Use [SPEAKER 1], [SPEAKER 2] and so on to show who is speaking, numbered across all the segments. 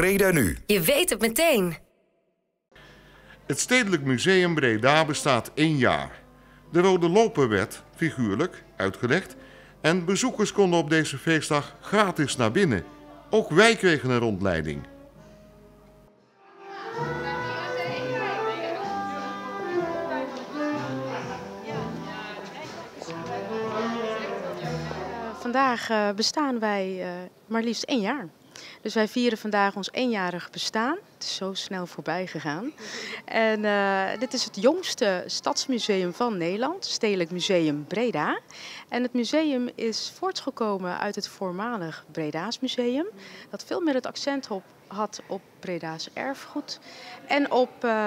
[SPEAKER 1] Breda nu.
[SPEAKER 2] Je weet het meteen.
[SPEAKER 3] Het Stedelijk Museum Breda bestaat 1 jaar. De rode loper werd, figuurlijk, uitgelegd. En bezoekers konden op deze feestdag gratis naar binnen. Ook wij kregen een rondleiding.
[SPEAKER 4] Vandaag bestaan wij maar liefst 1 jaar. Dus wij vieren vandaag ons 1-jarig bestaan. Het is zo snel voorbij gegaan. En dit is het jongste stadsmuseum van Nederland, Stedelijk Museum Breda. En het museum is voortgekomen uit het voormalig Breda's Museum. Dat veel meer het accent had op Breda's erfgoed en op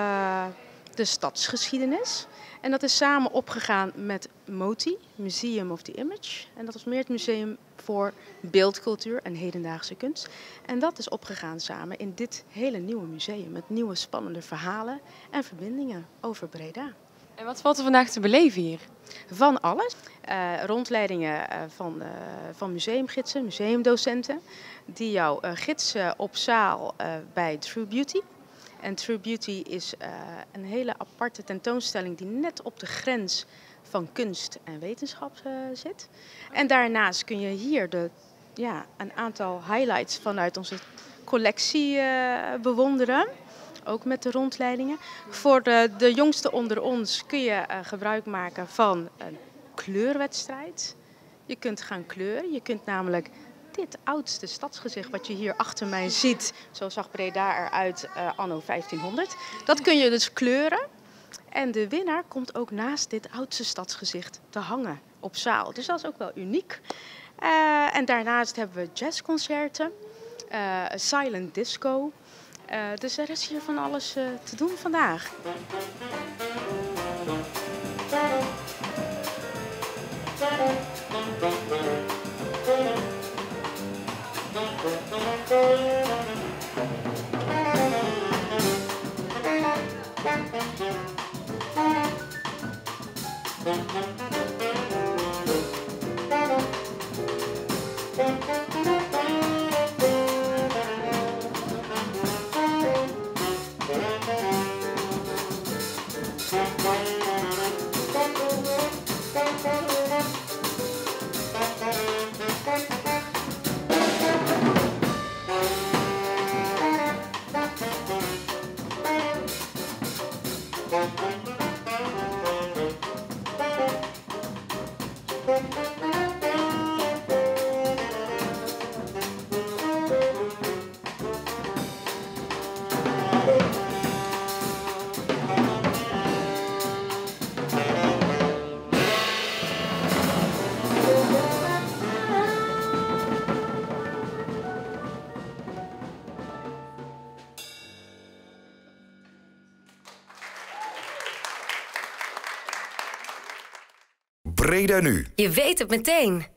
[SPEAKER 4] de stadsgeschiedenis. En dat is samen opgegaan met MOTI, Museum of the Image. En dat was meer het museum voor beeldcultuur en hedendaagse kunst. En dat is opgegaan samen in dit hele nieuwe museum. Met nieuwe spannende verhalen en verbindingen over Breda.
[SPEAKER 5] En wat valt er vandaag te beleven hier?
[SPEAKER 4] Van alles. Rondleidingen van museumgidsen, museumdocenten. Die jou gidsen op zaal bij True Beauty. En True Beauty is een hele aparte tentoonstelling die net op de grens van kunst en wetenschap zit. En daarnaast kun je hier een aantal highlights vanuit onze collectie bewonderen. Ook met de rondleidingen. Voor de jongsten onder ons kun je gebruik maken van een kleurwedstrijd. Je kunt gaan kleuren. Je kunt namelijk dit oudste stadsgezicht wat je hier achter mij ziet, zo zag Breda eruit anno 1500. Dat kun je dus kleuren. En de winnaar komt ook naast dit oudste stadsgezicht te hangen op zaal. Dus dat is ook wel uniek. En daarnaast hebben we jazzconcerten, silent disco. Dus er is hier van alles te doen vandaag.
[SPEAKER 1] Breda nu.
[SPEAKER 2] Je weet het meteen.